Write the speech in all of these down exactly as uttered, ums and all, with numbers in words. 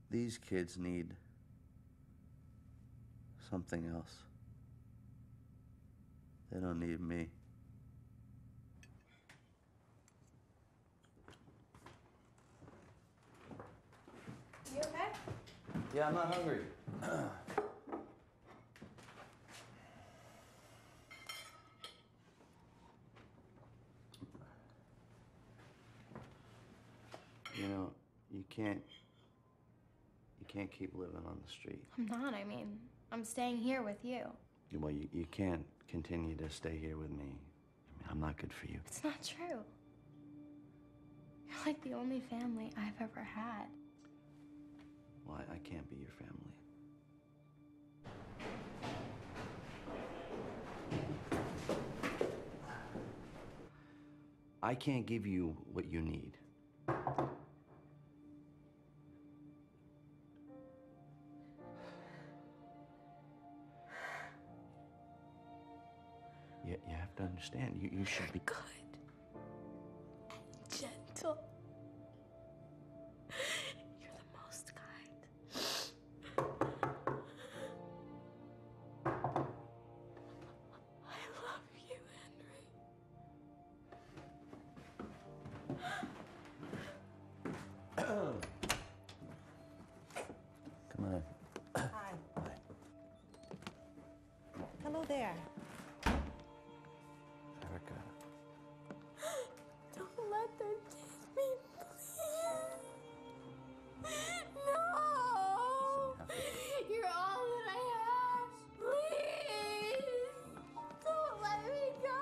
These kids need something else. They don't need me. You okay? Yeah, I'm not hungry. You know, you can't, you can't keep living on the street. I'm not, I mean, I'm staying here with you. Well, you, you can't continue to stay here with me. I mean, I'm not good for you. It's not true. You're like the only family I've ever had. Well, I, I can't be your family. I can't give you what you need. You, you have to understand, you, you should be good. Gentle. You're the most kind. I love you, Henry. Come on. Hi. Hi. Hello there. Erica. Don't let them take me, please. No! You're all that I have. Please! Don't let me go!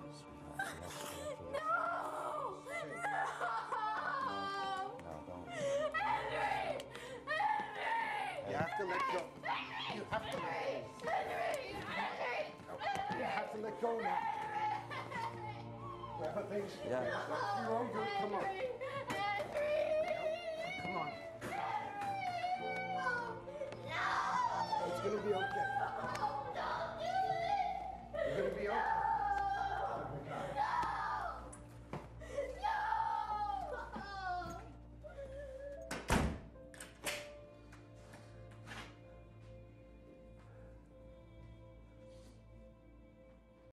No! No! No, don't. Henry! Henry! You have to let go. You have to let go. Henry! Henry! You have to let go now. Well, things. Yeah. You're all good. Come on. Henry!